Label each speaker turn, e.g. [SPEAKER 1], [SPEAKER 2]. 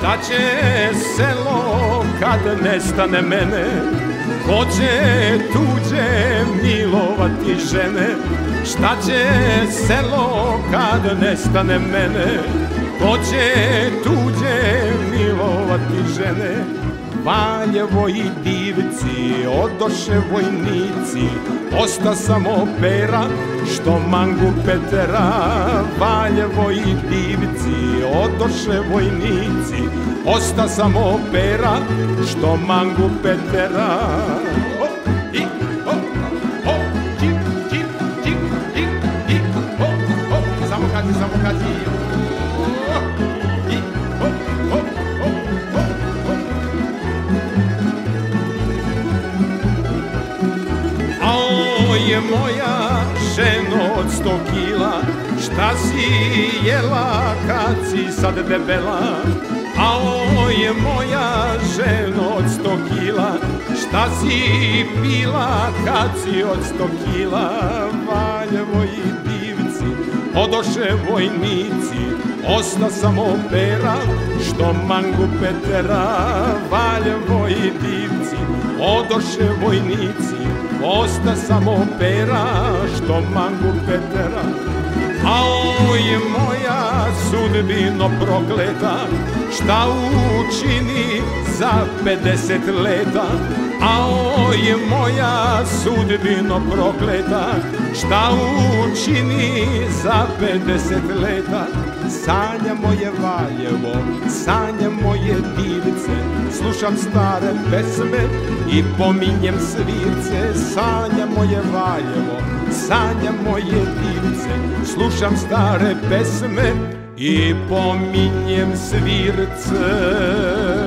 [SPEAKER 1] Šta će selo kad nestane mene? Ko će tuđe milovati žene? Šta će selo kad nestane mene? Ko će tuđe milovati žene? Valjevo i divci, odoše vojnici, osta samo Pera što mangu Petera. Valjevo i divci, odoše vojnici, osta samo Pera što mangu Petera. Samo kaži. Je moja ženo od 100 kila, šta si jela kad si sad debela? Ao je moja ženo od 100 kila, šta si pila kad si od 100 kila? Valjevo i divci, odoše vojnici, osta samo Pera što mangu Petera. Valjevo i divci, odoše vojnici, osta samo Pera što mangu Petera. Ao je moja sudbino prokleta, šta učini za 50 leta? Ao je moja sudbino prokleta, šta učini za 50 leta? Sanja moje Valjevo, sanja moje divce, slušam stare pesme i pominjem svirce. Sanja moje Valjevo, sanja moje divce, slušam stare pesme i pominjem svirce.